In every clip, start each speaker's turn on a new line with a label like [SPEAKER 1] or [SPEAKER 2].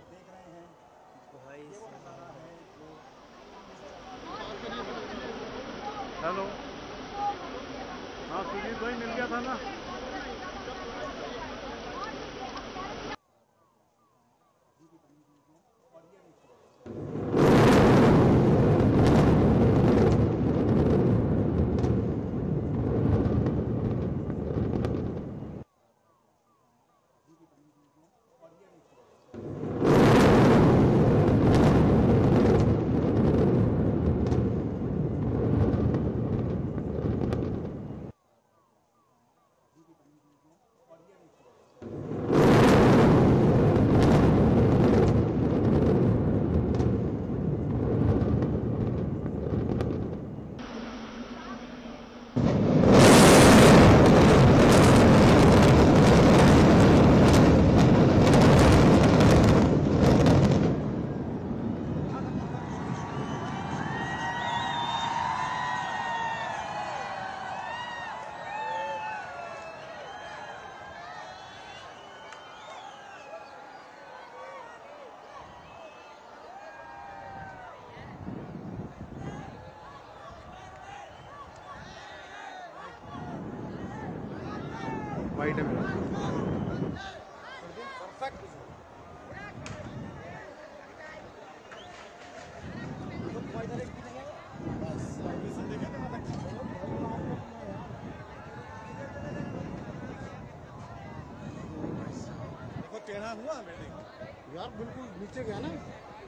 [SPEAKER 1] देख रहे हैं भाई ये वो नज़ारा है जो
[SPEAKER 2] हेलो। हाँ सुजीत भाई मिल गया था ना।
[SPEAKER 1] और ये देखिए और ये देखिए और ये देखिए
[SPEAKER 2] वाइट है मेरा।
[SPEAKER 1] परफेक्ट तुम्हारी तरह की नहीं है बस सर्विस देखे तो मैं देखो टेढ़ा हुआ बिल्डिंग यार बिल्कुल नीचे गया ना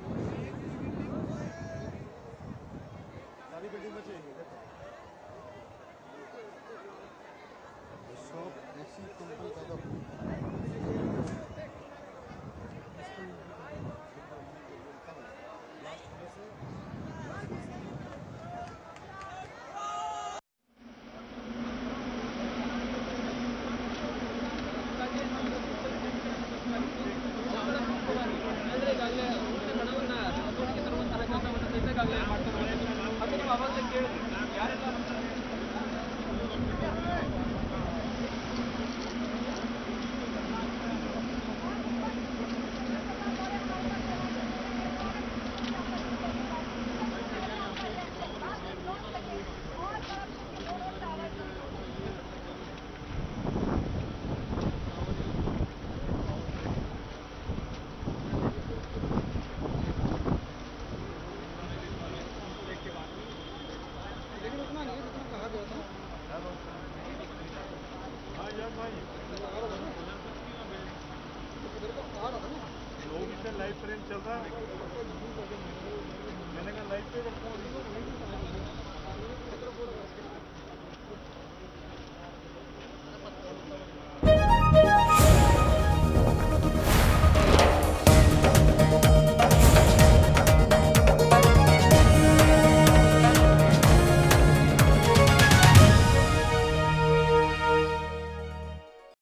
[SPEAKER 1] सारी बिल्डिंग बची है सब उसी कंपनी का
[SPEAKER 2] हाँ यार भाई लोग इसे लाइव ट्रेन चल रहा है। मैंने कहा लाइव पे रखूँ अभी।